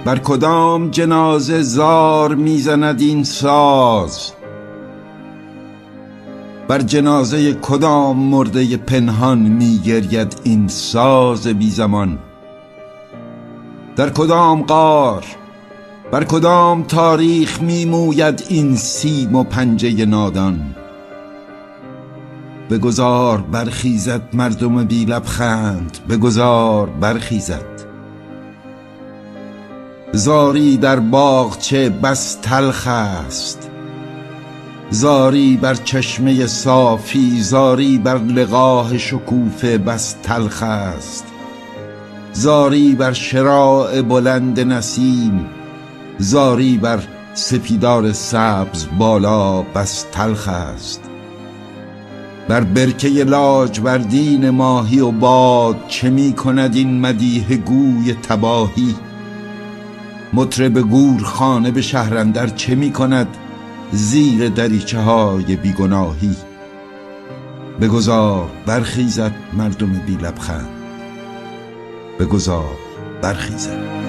بر کدام جنازه زار میزند این ساز؟ بر جنازه کدام مرده پنهان میگرید این ساز بی زمان؟ در کدام غار، بر کدام تاریخ میموید این سیم و پنجه نادان؟ بگذار برخیزد مردم بی لبخند، بگذار برخیزد. زاری در باغچه بس تلخ است، زاری بر چشمه صافی، زاری بر لقاح شکوفه بس تلخ است. زاری بر شراع بلند نسیم، زاری بر سپیدار سبز بالا بس تلخ است. بر برکه لاجوردین ماهی و باد چه می کند این مدیح گوی تباهی؟ مطرب گورخانه به شهر اندر چه می کند زیر دریچه های بیگناهی؟ بگذار برخیزد مردم بی لبخند، بگذار برخیزد.